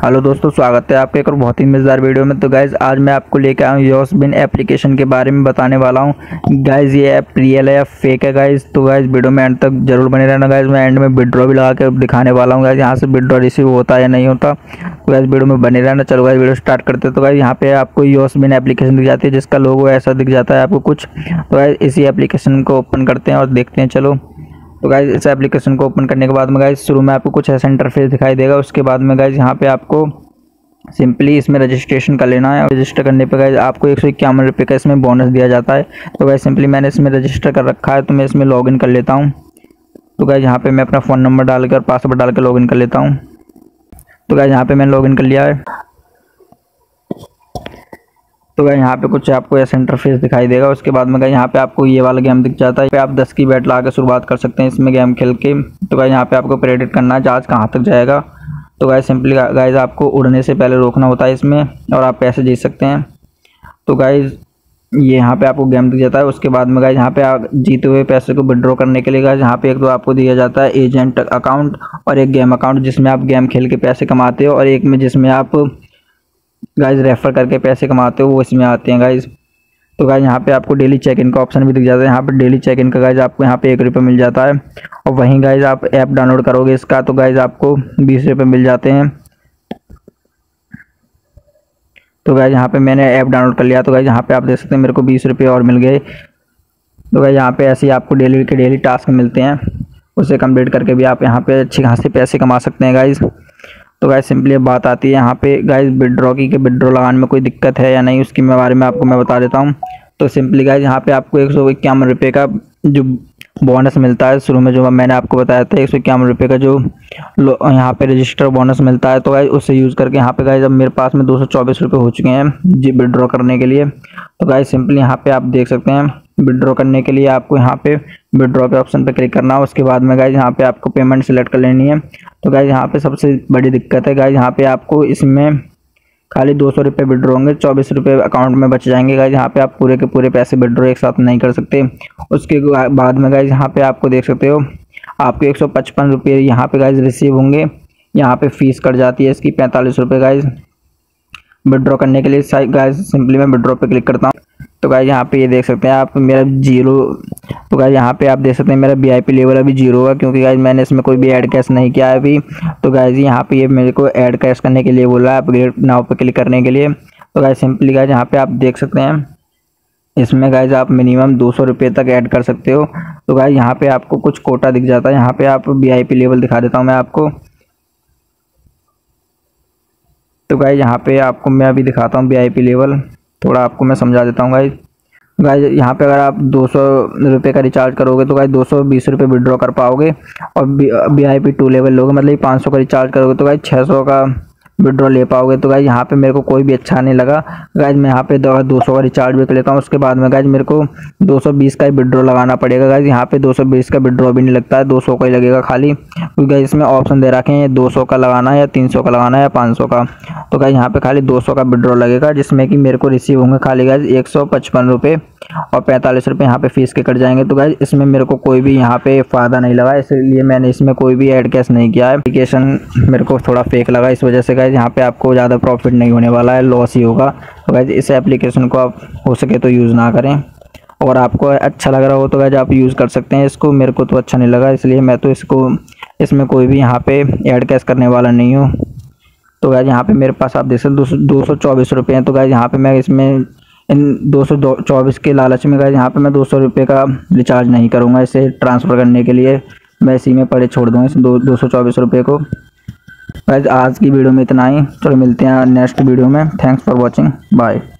Hello दोस्तों, स्वागत है आपके एक और बहुत ही मज़ेदार वीडियो में। तो गाइज़ आज मैं आपको लेकर आया हूँ योसबिन एप्लीकेशन के बारे में बताने वाला हूँ। गाइज़ ये ऐप रियल है या फेक है गाइज़, तो गाइज़ वीडियो में एंड तक जरूर बने रहना। गाइज़ मैं एंड में विड्रॉ भी लगा के दिखाने वाला हूँ गाइज़, यहाँ से विड्रॉ रिसीव होता है या नहीं होता। तो गाइज़ वीडियो में बने रहना। चलो गाइज़ वीडियो स्टार्ट करते हैं। तो गाइज़ यहाँ पे आपको योसबिन एप्लीकेशन दिख जाती है, जिसका लोगो ऐसा दिख जाता है आपको कुछ। तो गाइज़ इसी एप्लीकेशन को ओपन करते हैं और देखते हैं। चलो तो गाइज़ इस एप्लीकेशन को ओपन करने के बाद में गाइज़ शुरू में आपको कुछ ऐसा इंटरफेस दिखाई देगा। उसके बाद में गाइज़ यहाँ पे आपको सिंपली इसमें रजिस्ट्रेशन कर लेना है। और रजिस्टर करने पे गाइज़ आपको 151 रुपये का इसमें बोनस दिया जाता है। तो गाइज़ सिंपली मैंने इसमें रजिस्टर कर रखा है, तो मैं इसमें लॉगिन कर लेता हूँ। तो गाइज़ यहाँ पे मैं अपना फ़ोन नंबर डाल कर पासवर्ड डाल कर लॉगिन कर लेता हूँ। तो गाइज़ यहाँ पे मैंने लॉगिन कर लिया है। तो गाइज़ यहाँ पे कुछ आपको ऐसा इंटरफेस दिखाई देगा। उसके बाद में गाइज़ यहाँ पे आपको ये वाला गेम दिख जाता है। पे आप 10 की बैट ला के शुरुआत कर सकते हैं इसमें गेम खेल के। तो गाइज़ यहाँ पे आपको प्रेडिक्ट करना है जहाज कहाँ तक जाएगा। तो गाइज़ सिंपली गाइज़ आपको उड़ने से पहले रोकना होता है इसमें, और आप पैसे जीत सकते हैं। तो गाइज़ ये यहाँ पे आपको गेम दिख जाता है। उसके बाद में गाइज़ यहाँ पे आप जीते हुए पैसे को विड्रॉ करने के लिए गाइज़ यहाँ पे एक तो आपको दिया जाता है एजेंट अकाउंट और एक गेम अकाउंट, जिसमें आप गेम खेल के पैसे कमाते हो, और एक में जिसमें आप गाइज़ रेफर करके पैसे कमाते हो, वो इसमें आते हैं गाइज़। तो गाइज़ यहाँ पे आपको डेली चेक इन का ऑप्शन भी दिख जाता है। यहाँ पे डेली चेक इन का गाइज़ आपको यहाँ पे 1 रुपये मिल जाता है। और वहीं गाइज़ आप ऐप डाउनलोड करोगे इसका, तो गाइज़ आपको 20 रुपये मिल जाते हैं। तो गाइज़ यहाँ पे मैंने ऐप डाउनलोड कर लिया। तो गाइज़ यहाँ पे आप देख सकते हैं मेरे को 20 रुपये और मिल गए। तो गाइज़ यहाँ पे ऐसे ही आपको डेली के डेली टास्क मिलते हैं, उसे कंप्लीट करके भी आप यहाँ पे अच्छी खासी पैसे कमा सकते हैं गाइज़। तो गाइज़ सिंपली अब बात आती है यहाँ पे गाइज़ विड्रॉ की, कि विड्रॉ लगाने में कोई दिक्कत है या नहीं, उसके बारे में आपको मैं बता देता हूँ। तो सिंपली गाइज़ यहाँ पे आपको 151 रुपये का जो बोनस मिलता है, शुरू में जो मैंने आपको बताया था 151 रुपये का जो यहाँ पे रजिस्टर बोनस मिलता है। तो गाइज़ उससे यूज़ करके यहाँ पे गाइज़ अब मेरे पास में 224 रुपये हो चुके हैं जी विड्रॉ करने के लिए। तो गाइज़ सिंपली यहाँ पे आप देख सकते हैं विड्रॉ करने के लिए आपको यहाँ पे विड्रॉ के ऑप्शन पे क्लिक करना है। उसके बाद में गाइज़ यहाँ पे आपको पेमेंट सेलेक्ट कर लेनी है। तो गाइज़ यहाँ पे सबसे बड़ी दिक्कत है गाइज़, यहाँ पे आपको इसमें खाली 200 रुपये विड्रॉ होंगे, 24 रुपये अकाउंट में बच जाएंगे गाइज़। यहाँ पे आप पूरे के पूरे पैसे विड्रॉ एक साथ नहीं कर सकते। उसके बाद में गाइज़ यहाँ पे आपको देख सकते हो आपको 155 रुपये यहाँ पे गाइज़ रिसीव होंगे। यहाँ पे फीस कट जाती है इसकी 45 रुपये गाइज़ विड्रॉ करने के लिए। गाइज़ सिंपली मैं विड्रॉ पे क्लिक करता हूँ। तो गाइज़ यहाँ पे ये देख सकते हैं आप मेरा 0। तो गाइज़ यहाँ पे आप देख सकते हैं मेरा VIP लेवल अभी 0 होगा, क्योंकि गाइज़ मैंने इसमें कोई भी ऐड कैश नहीं किया है अभी। तो गाइज़ यहाँ पे ये मेरे को ऐड कैश करने के लिए बोला है, अपग्रेड नाउ पे क्लिक करने के लिए। तो गाइज़ सिंपली गाइज़ यहाँ पे आप देख सकते हैं इसमें गाइज़ आप मिनिमम 200 रुपये तक ऐड कर सकते हो। तो गाइज़ यहाँ पे आपको कुछ कोटा दिख जाता है। यहाँ पे आप VIP लेवल दिखा देता हूँ मैं आपको। तो गाइज़ यहाँ पे आपको मैं अभी दिखाता हूँ VIP लेवल, थोड़ा आपको मैं समझा देता हूँ गाइज़ यहाँ पे अगर आप 200 रुपये का रिचार्ज करोगे तो गाइज़ 220 रुपये विड्रॉ कर पाओगे। और VIP 2 लेवल लोगे, मतलब 500 का रिचार्ज करोगे तो गाइज़ 600 का विड्रॉ ले पाओगे। तो गाइज़ यहाँ पे मेरे को कोई भी अच्छा नहीं लगा गाइज़, मैं यहाँ पे 200 का रिचार्ज भी कर लेता हूँ। उसके बाद में गाइज़ मेरे को 220 का ही विड्रॉ लगाना पड़ेगा गाइज़। यहाँ पे 220 का विड्रॉ भी नहीं लगता है, 200 का ही लगेगा खाली, क्योंकि गाइज़ इसमें ऑप्शन दे रखे हैं 200 का लगाना है या 300 का लगाना है या 500 का। तो गाइज़ यहाँ पे खाली 200 का विड्रॉ लगेगा, जिसमें कि मेरे को रिसीव होंगे खाली गाइज़ 155 रुपये और 45 रुपये यहाँ पे फीस के कट जाएंगे। तो गाइज़ इसमें मेरे को कोई भी यहाँ पे फ़ायदा नहीं लगा, इसलिए मैंने इसमें कोई भी ऐड कैश नहीं किया है। एप्लीकेशन मेरे को थोड़ा फेक लगा, इस वजह से गाइज़ यहाँ पे आपको ज़्यादा प्रॉफिट नहीं होने वाला है, लॉस ही होगा। तो गाइज़ इस एप्लीकेशन को आप हो सके तो यूज़ ना करें, और आपको अच्छा लग रहा हो तो गाइज़ आप यूज़ कर सकते हैं इसको। मेरे को तो अच्छा नहीं लगा, इसलिए मैं तो इसमें कोई भी यहाँ पे ऐड कैश करने वाला नहीं हूँ। तो गाइज़ यहाँ पे मेरे पास आप देख सकते 224 रुपये हैं। तो गाइज़ यहाँ पे मैं इसमें इन 224 के लालच में गाइज़ यहाँ पे मैं 200 रुपये का रिचार्ज नहीं करूँगा इसे ट्रांसफ़र करने के लिए, मैं इसी में पड़े छोड़ दूँगा इस 224 रुपये को। गाइज़ आज की वीडियो में इतना ही, चलो मिलते हैं नेक्स्ट वीडियो में। Thanks for watching, bye.